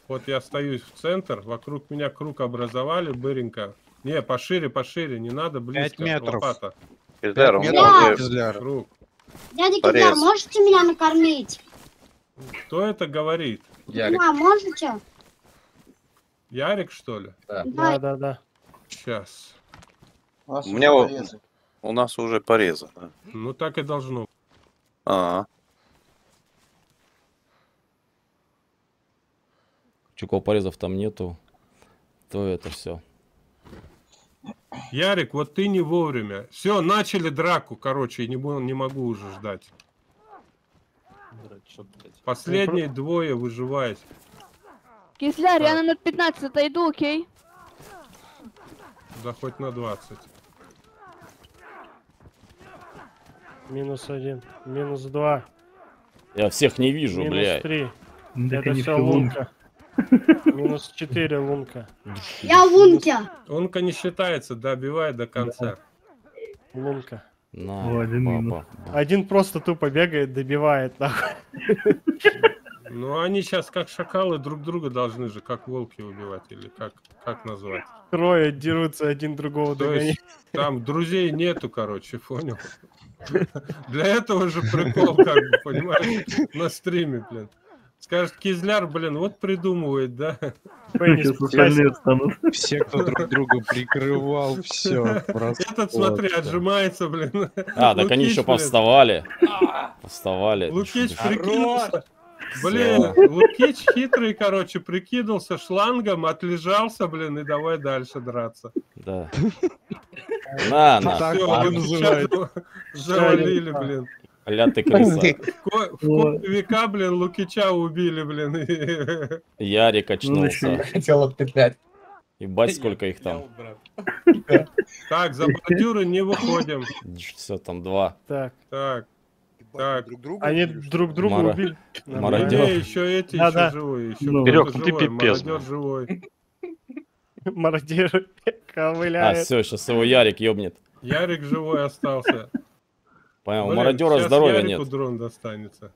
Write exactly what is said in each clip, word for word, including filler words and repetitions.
Вот я остаюсь в центр, вокруг меня круг образовали, быренько. Не, пошире, пошире, не надо близко. Пять метров. Лопата. Кизляр, у Пять меня метров, уже Кизляр. Круг. Дядя Кизляр, порез. можете меня накормить? Кто это говорит? Ярик. Да, можете? Ярик, что ли? Да. Да, да, да. Сейчас. У нас У уже меня вот- порезы. у нас уже порезы. Да. Ну так и должно быть. А, Чуков порезов там нету, то это все. Ярик, вот ты не вовремя. Все, начали драку, короче, и не, бу- не могу уже ждать. Последние двое выживают. Кисляр, я Так. на ноль пятнадцать отойду, окей? Да хоть на двадцать. Минус один. Минус два. Я всех не вижу, Минус блядь. три. Так Это они все все лунка. Минус четыре лунка. Я в лунке. Он-ка не считается, добивай до конца. Лунка. На, О, один папа. минус. Один просто тупо бегает, добивает, нахуй. Ну они сейчас как шакалы друг друга должны же, как волки убивать, или как, как назвать. Трое дерутся, один другого То догоняет. есть там друзей нету, короче, понял? Для этого же прикол, как бы, понимаешь, на стриме, блин. Скажет, Кизляр, блин, вот придумывает, да? Пенис, Сейчас остальные встанут. Все, кто друг друга прикрывал, все. Этот, смотри, отжимается, блин. А, так они Лукич, еще блин. повставали. Повставали. Лукич Хорош! прикинулся. Блин, Лукич хитрый, короче, прикинулся шлангом, отлежался, блин, и давай дальше драться. Да. На, на. Так Все, это Лукича называется. завалили, блин. Ля ты крыса. В ко- в кои века, блин, Лукича убили, блин. Ярик Ну, очнулся. еще Хотел отпетлять. Ебать, сколько их там. Так, за бордюры не выходим. Все, там два. Так, Так, так. Друг друга они убили, что ли? друг друга Мара- убили. Мародер. Не, еще эти, Да, еще да. живые. Еще Ну. кто-то Серёг, ну ты живой, пипец, мародер живой. Мародеры А, ковыляют. все, сейчас его Ярик ёбнет. Ярик живой остался. Понял, у Блин, мародера щас здоровья Ярику нет. дрон достанется.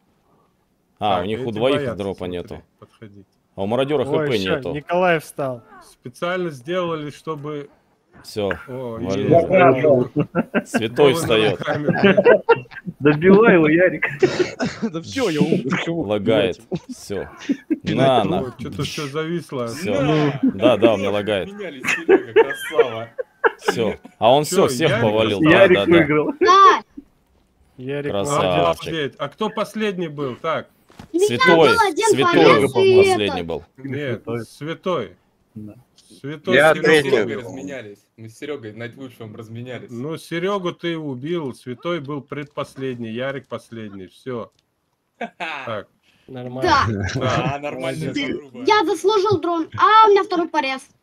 А, Так, у них у эти двоих боятся, дропа смотри, нету. подходить. А у мародера Ой, хп всё, нету. Николай встал. Специально сделали, чтобы... Все, О, Валера. есть. Пожалуйста. святой Голыми встает. руками, блин. Добивай его, Ярик. Да все, я умер. Лагает. Все. На, на. Ой, что-то все зависло. Все. Да, да, у меня лагает. Менялись, Серега, красава. Все. А он все, Всё, всех Ярик повалил. встал. Да, Ярик да, да. выиграл. Да. Ярик Красава. молодец. Обалдеть. А кто последний был? Так, У меня Святой. был один Святой порез и последний это. был. нет, Святой. святой. Да. Святой Я Серёга Мы с третий. убил. Серегой разменялись. Мы с Серегой Найтвульфом разменялись. Ну, Серегу ты убил, Святой был предпоследний, Ярик последний. Все. Так, Нормально. Да. да. А, нормальная Ты- подруга. Я заслужил дрон. А, у меня второй порез.